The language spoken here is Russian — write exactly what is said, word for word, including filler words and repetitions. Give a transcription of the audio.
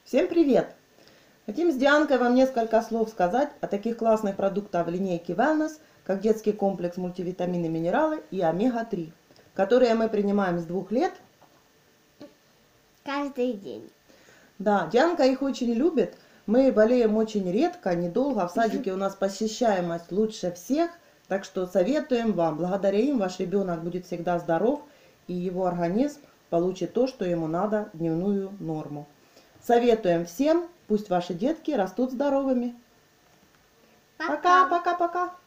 Всем привет! Хотим с Дианкой вам несколько слов сказать о таких классных продуктах в линейке Wellness, как детский комплекс мультивитамины, минералы и омега три, которые мы принимаем с двух лет. Каждый день. Да, Дианка их очень любит. Мы болеем очень редко, недолго. В садике у нас посещаемость лучше всех. Так что советуем вам. Благодаря им ваш ребенок будет всегда здоров, и его организм получит то, что ему надо, дневную норму. Советуем всем, пусть ваши детки растут здоровыми. Пока, пока, пока.